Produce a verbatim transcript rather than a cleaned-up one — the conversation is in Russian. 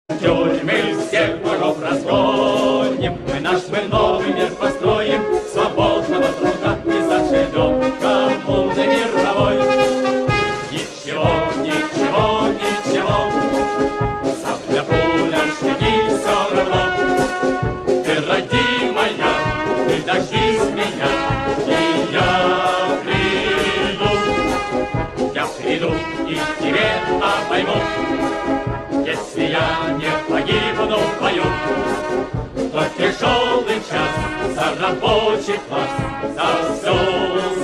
Тюрьмы всех врагов разгоним, мы наш мы новый мир построим, свободного труда и заживем коммуны мировой. Ничего, ничего, ничего, сабля, пуля, шаги, все равно. Ты, родимая, ты дождись меня, и я приду, я приду и к тебе обойму. Если я не погибну в бою, то тяжелый час за рабочий класс, за все